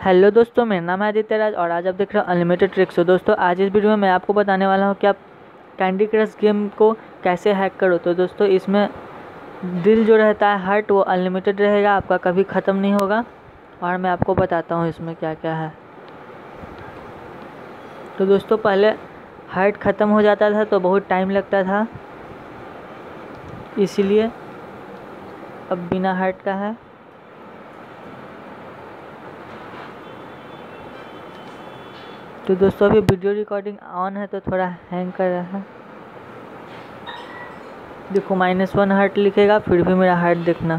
Hello दोस्तों, मेरा नाम है आदित्य राज और आज आप देख रहे हो अनलिमिटेड ट्रिक्स। तो दोस्तों आज इस वीडियो में मैं आपको बताने वाला हूँ कि आप कैंडी क्रश गेम को कैसे हैक करो। तो दोस्तों इसमें दिल जो रहता है हार्ट वो अनलिमिटेड रहेगा, आपका कभी ख़त्म नहीं होगा। और मैं आपको बताता हूँ इसमें क्या क्या है। तो दोस्तों पहले हार्ट ख़त्म हो जाता था तो बहुत टाइम लगता था, इसीलिए अब बिना हार्ट का है। तो दोस्तों अभी वीडियो रिकॉर्डिंग ऑन है तो थोड़ा हैंग कर रहा है। देखो -1 हार्ट लिखेगा, फिर भी मेरा हार्ट देखना।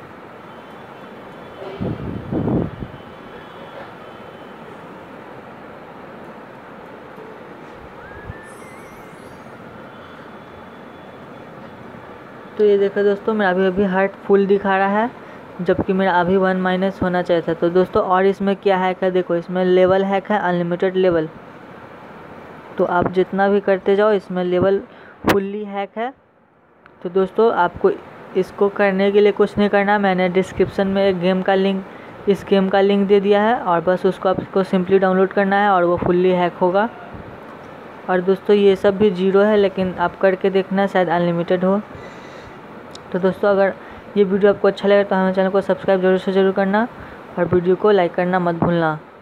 तो ये देखो दोस्तों, मेरा अभी हार्ट फुल दिखा रहा है, जबकि मेरा अभी 1- होना चाहिए था। तो दोस्तों और इसमें क्या हैक है, देखो इसमें लेवल हैक है, अनलिमिटेड लेवल। तो आप जितना भी करते जाओ इसमें लेवल फुल्ली हैक है। तो दोस्तों आपको इसको करने के लिए कुछ नहीं करना, मैंने डिस्क्रिप्शन में एक गेम का लिंक, इस गेम का लिंक दे दिया है और बस उसको आपको सिंपली डाउनलोड करना है और वो फुल्ली हैक होगा। और दोस्तों ये सब भी 0 है, लेकिन आप करके देखना शायद अनलिमिटेड हो। तो दोस्तों अगर ये वीडियो आपको अच्छा लगे तो हमारे चैनल को सब्सक्राइब जरूर से ज़रूर करना और वीडियो को लाइक करना मत भूलना।